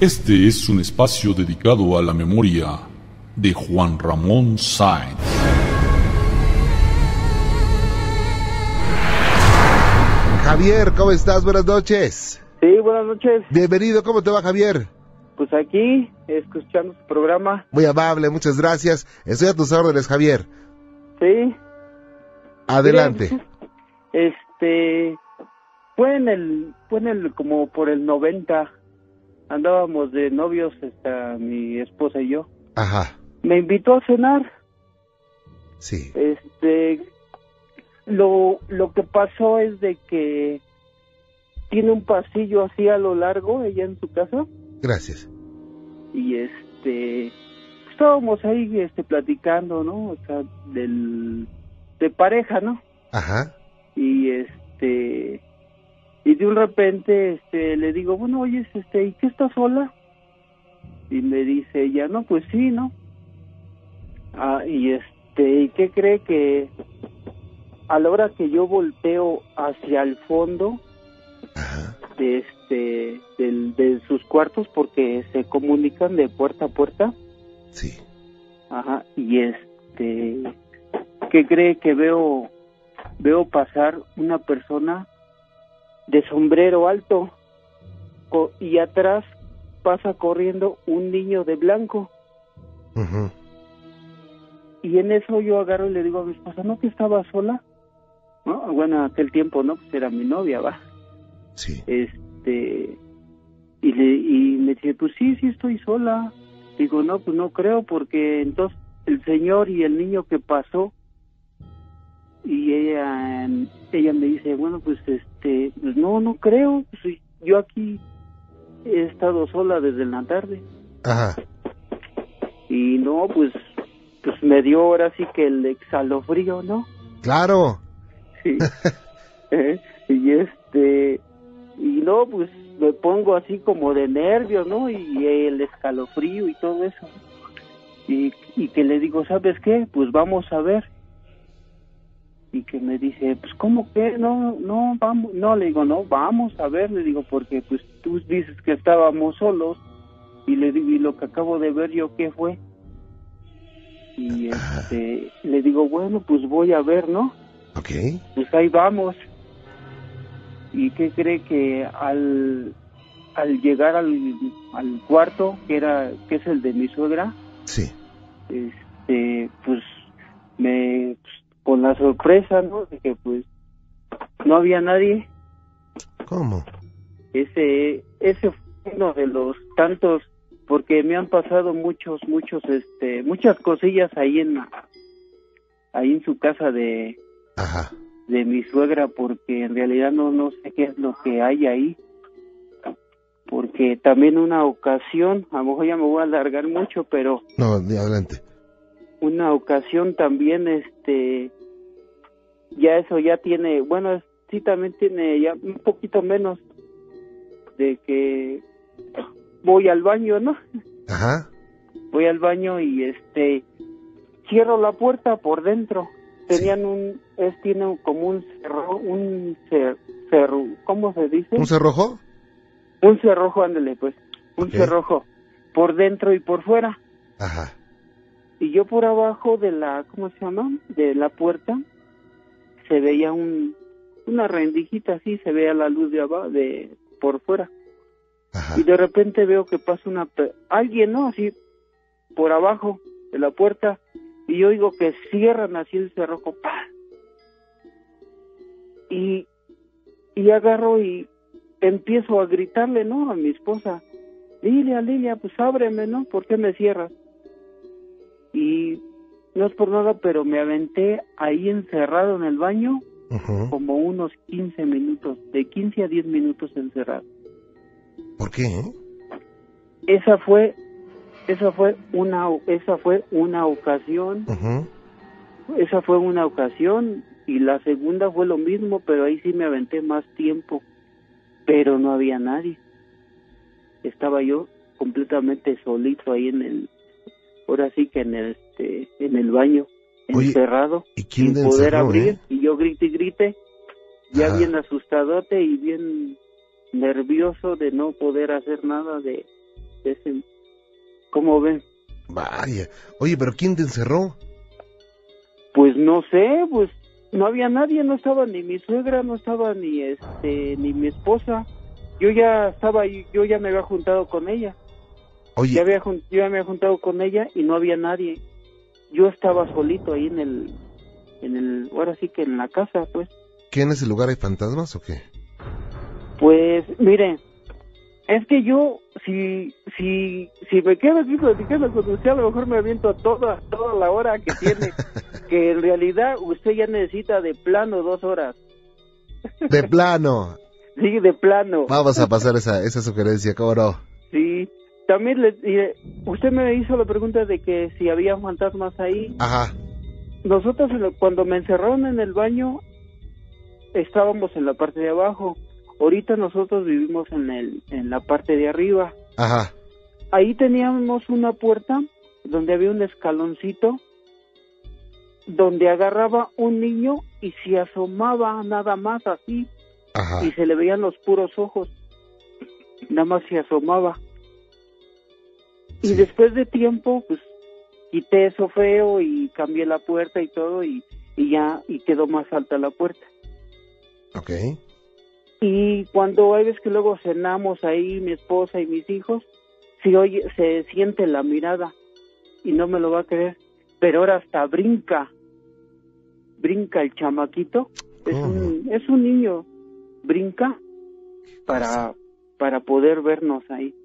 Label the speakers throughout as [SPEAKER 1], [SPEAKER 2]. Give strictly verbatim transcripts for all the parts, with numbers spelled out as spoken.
[SPEAKER 1] Este es un espacio dedicado a la memoria de Juan Ramón Sáenz.
[SPEAKER 2] Javier, ¿cómo estás? Buenas noches.
[SPEAKER 3] Sí, buenas noches.
[SPEAKER 2] Bienvenido, ¿cómo te va, Javier?
[SPEAKER 3] Pues aquí, escuchando tu programa.
[SPEAKER 2] Muy amable, muchas gracias. Estoy a tus órdenes, Javier.
[SPEAKER 3] Sí.
[SPEAKER 2] Adelante.
[SPEAKER 3] Mira, este, fue en el, fue en el, como por el noventa, andábamos de novios, esta, mi esposa y yo.
[SPEAKER 2] Ajá.
[SPEAKER 3] Me invitó a cenar.
[SPEAKER 2] Sí.
[SPEAKER 3] Este, lo, lo que pasó es de que tiene un pasillo así a lo largo, ella en su casa.
[SPEAKER 2] Gracias.
[SPEAKER 3] Y este, estábamos ahí, este, platicando, ¿no? O sea, del, de pareja, ¿no?
[SPEAKER 2] Ajá.
[SPEAKER 3] Y este, y de un repente, este, le digo, bueno, oye, este, ¿y qué estás sola? Y me dice ella, no, pues sí, ¿no? Ah, y este, ¿y qué cree? Que a la hora que yo volteo hacia el fondo,
[SPEAKER 2] Ajá.
[SPEAKER 3] de este, del, de sus cuartos, porque se comunican de puerta a puerta.
[SPEAKER 2] Sí.
[SPEAKER 3] Ajá, y este, ¿qué cree? Que veo, veo pasar una persona de sombrero alto, co- y atrás pasa corriendo un niño de blanco.
[SPEAKER 2] Uh-huh.
[SPEAKER 3] Y en eso yo agarro y le digo a mi esposa, ¿no que estaba sola? ¿No? Bueno, aquel tiempo, ¿no? Pues era mi novia, va.
[SPEAKER 2] Sí.
[SPEAKER 3] Este, y, le, y me dice, pues sí, sí estoy sola. Digo, no, pues no creo, porque entonces el señor y el niño que pasó, y ella ella me dice, bueno, pues este, pues no, no creo, pues yo aquí he estado sola desde la tarde.
[SPEAKER 2] Ajá.
[SPEAKER 3] Y no, pues, pues me dio ahora sí que el exhalofrío, ¿no?
[SPEAKER 2] Claro.
[SPEAKER 3] Sí. Eh, y este, y no, pues me pongo así como de nervios, ¿no? Y el escalofrío y todo eso. Y, y que le digo, ¿sabes qué? Pues vamos a ver. Y que me dice, pues ¿cómo que? No, no, vamos. No, le digo, no, vamos a ver. Le digo, porque pues tú dices que estábamos solos. Y le digo, ¿y lo que acabo de ver yo qué fue? Y este, le digo, bueno, pues voy a ver, ¿no?
[SPEAKER 2] Ok.
[SPEAKER 3] Pues ahí vamos. ¿Y qué cree? Que al al llegar al, al cuarto, que era que es el de mi suegra,
[SPEAKER 2] Sí.
[SPEAKER 3] este, pues me pues, con la sorpresa, ¿no? De que pues no había nadie.
[SPEAKER 2] ¿Cómo?
[SPEAKER 3] Ese ese fue uno de los tantos, porque me han pasado muchos muchos este muchas cosillas ahí en ahí en su casa de
[SPEAKER 2] Ajá.
[SPEAKER 3] de mi suegra, porque en realidad no no sé qué es lo que hay ahí, porque también una ocasión, a lo mejor ya me voy a alargar mucho, pero
[SPEAKER 2] No, de adelante.
[SPEAKER 3] una ocasión también, este, ya eso ya tiene, bueno, sí también tiene ya un poquito menos de que voy al baño, ¿no?
[SPEAKER 2] Ajá.
[SPEAKER 3] Voy al baño y este, cierro la puerta por dentro. Tenían un, es, tiene como un cerro, un cer, cerro, ¿cómo se dice?
[SPEAKER 2] ¿Un cerrojo?
[SPEAKER 3] Un cerrojo, ándale, pues, un
[SPEAKER 2] Ok.
[SPEAKER 3] cerrojo, por dentro y por fuera.
[SPEAKER 2] Ajá.
[SPEAKER 3] Y yo por abajo de la, ¿cómo se llama? De la puerta, se veía un, una rendijita así, se veía la luz de abajo, de, por fuera.
[SPEAKER 2] Ajá.
[SPEAKER 3] Y de repente veo que pasa una, pe- alguien, ¿no? Así, por abajo de la puerta, y yo oigo que cierran así el cerrojo, ¡pah! Y, y agarro y empiezo a gritarle, ¿no? A mi esposa, Lilia, Lilia, pues ábreme, ¿no? ¿Por qué me cierras? Y no es por nada, pero me aventé ahí encerrado en el baño
[SPEAKER 2] Uh-huh.
[SPEAKER 3] como unos quince minutos, de quince a diez minutos encerrado.
[SPEAKER 2] ¿Por qué? eh?
[SPEAKER 3] Esa fue, esa fue una, esa fue una ocasión,
[SPEAKER 2] Uh-huh.
[SPEAKER 3] esa fue una ocasión, y la segunda fue lo mismo, pero ahí sí me aventé más tiempo, pero no había nadie. Estaba yo completamente solito ahí en el, ahora sí que en el, este, en el baño,
[SPEAKER 2] Oye,
[SPEAKER 3] encerrado,
[SPEAKER 2] ¿y quién
[SPEAKER 3] sin
[SPEAKER 2] te
[SPEAKER 3] poder
[SPEAKER 2] encerró,
[SPEAKER 3] abrir,
[SPEAKER 2] eh?
[SPEAKER 3] y yo grite y grite, ya
[SPEAKER 2] Ajá.
[SPEAKER 3] bien asustadote y bien nervioso de no poder hacer nada, de ese, ¿cómo ven?
[SPEAKER 2] Vaya. Oye, ¿pero quién te encerró?
[SPEAKER 3] Pues no sé, pues no había nadie, no estaba ni mi suegra, no estaba ni este, ni mi esposa. Yo ya estaba ahí, yo ya me había juntado con ella.
[SPEAKER 2] Oye.
[SPEAKER 3] Ya había, yo ya me había juntado con ella y no había nadie. Yo estaba solito ahí en el, en el, ahora sí que en la casa, pues.
[SPEAKER 2] ¿Qué, en ese lugar hay fantasmas o qué?
[SPEAKER 3] Pues, mire, es que yo, si, si, si me quedo aquí platicando con usted, a lo mejor me aviento toda, toda la hora que tiene, que en realidad usted ya necesita de plano dos horas.
[SPEAKER 2] De plano.
[SPEAKER 3] Sí, de plano.
[SPEAKER 2] Vamos a pasar esa, esa sugerencia, ¿cómo no?
[SPEAKER 3] Sí. También le, eh, usted me hizo la pregunta de que si había fantasmas ahí.
[SPEAKER 2] Ajá.
[SPEAKER 3] Nosotros cuando me encerraron en el baño estábamos en la parte de abajo. Ahorita nosotros vivimos en el en la parte de arriba.
[SPEAKER 2] Ajá.
[SPEAKER 3] Ahí teníamos una puerta donde había un escaloncito donde agarraba un niño y se asomaba nada más así.
[SPEAKER 2] Ajá.
[SPEAKER 3] Y se le veían los puros ojos. Nada más se asomaba. Y
[SPEAKER 2] sí.
[SPEAKER 3] Después de tiempo, pues quité eso feo y cambié la puerta y todo y, y ya y quedó más alta la puerta.
[SPEAKER 2] Ok.
[SPEAKER 3] Y cuando hay veces que luego cenamos ahí mi esposa y mis hijos, se oye, se siente la mirada y no me lo va a creer, pero ahora hasta brinca, brinca el chamaquito, es un, es un niño, brinca para para poder vernos ahí.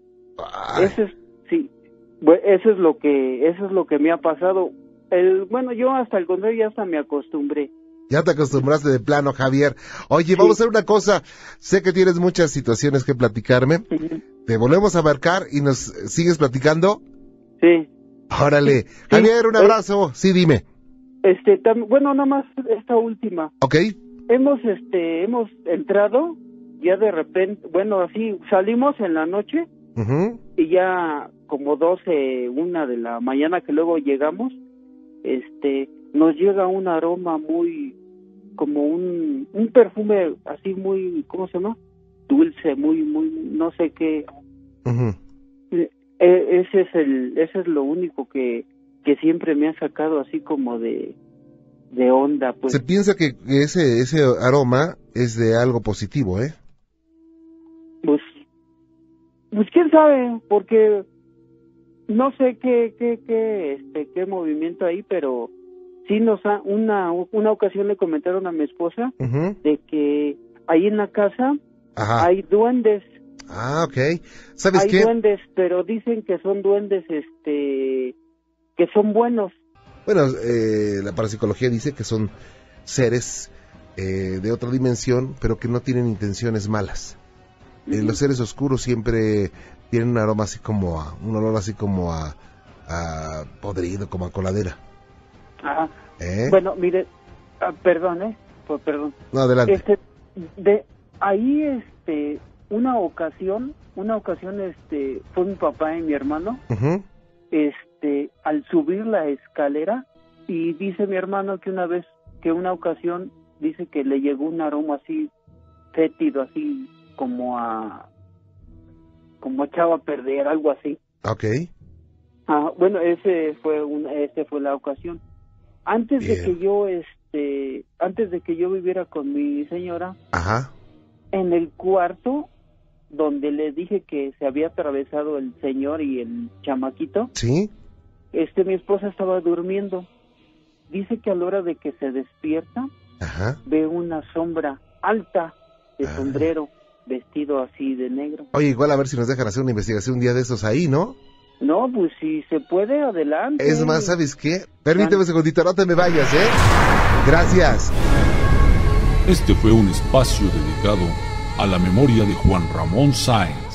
[SPEAKER 2] Ay.
[SPEAKER 3] Eso es, sí, bueno, eso es lo que eso es lo que me ha pasado. El, bueno, yo hasta el contrario ya hasta me acostumbré.
[SPEAKER 2] Ya te acostumbraste de plano, Javier. Oye, sí. Vamos a hacer una cosa. Sé que tienes muchas situaciones que platicarme. Uh-huh. Te volvemos a marcar y nos sigues platicando.
[SPEAKER 3] Sí.
[SPEAKER 2] Órale. Sí. Javier, un abrazo. Sí, dime.
[SPEAKER 3] Este, tam, bueno, nada más esta última.
[SPEAKER 2] Ok.
[SPEAKER 3] Hemos, este, hemos entrado, ya de repente, bueno, así, salimos en la noche, uh-huh. y ya como doce, una de la mañana que luego llegamos, este, nos llega un aroma muy, como un, un perfume así muy, ¿cómo se llama? Dulce, muy, muy, no sé qué. Uh-huh. E- ese es el, ese es lo único que, que siempre me ha sacado así como de, de onda, pues.
[SPEAKER 2] Se piensa que ese, ese aroma es de algo positivo, ¿eh?
[SPEAKER 3] Pues, pues quién sabe, porque no sé qué, qué, qué, este, qué movimiento hay, pero sí nos ha, una, una ocasión le comentaron a mi esposa, uh-huh. de que ahí en la casa, ajá. hay duendes.
[SPEAKER 2] Ah, ok. ¿Sabes
[SPEAKER 3] hay
[SPEAKER 2] qué?
[SPEAKER 3] Hay duendes, pero dicen que son duendes, este, que son buenos.
[SPEAKER 2] Bueno, eh, la parapsicología dice que son seres eh, de otra dimensión, pero que no tienen intenciones malas. Uh-huh. Eh, los seres oscuros siempre tienen un aroma así como a, un olor así como a, a podrido, como a coladera.
[SPEAKER 3] Ajá. ¿Eh? Bueno, mire, ah, perdón, ¿eh? Pues, perdón.
[SPEAKER 2] No, adelante.
[SPEAKER 3] Este, de ahí, este, una ocasión, una ocasión, este, fue mi papá y mi hermano, uh-huh. este, al subir la escalera, y dice mi hermano que una vez, que una ocasión, dice que le llegó un aroma así, fétido, así, como a, como echaba a perder, algo así.
[SPEAKER 2] Okay.
[SPEAKER 3] Ah, bueno, ese fue un, ese fue la ocasión. Antes Bien. de que yo, este, antes de que yo viviera con mi señora,
[SPEAKER 2] ajá.
[SPEAKER 3] en el cuarto donde le dije que se había atravesado el señor y el chamaquito,
[SPEAKER 2] sí,
[SPEAKER 3] este, mi esposa estaba durmiendo. Dice que a la hora de que se despierta,
[SPEAKER 2] ajá.
[SPEAKER 3] ve una sombra alta de ah. sombrero, vestido así de negro.
[SPEAKER 2] Oye, igual a ver si nos dejan hacer una investigación un día de esos ahí, ¿no?
[SPEAKER 3] No, pues si se puede, adelante.
[SPEAKER 2] Es más, ¿sabes qué? Permíteme un segundito, no te me vayas, ¿eh? Gracias.
[SPEAKER 1] Este fue un espacio dedicado a la memoria de Juan Ramón Sáenz.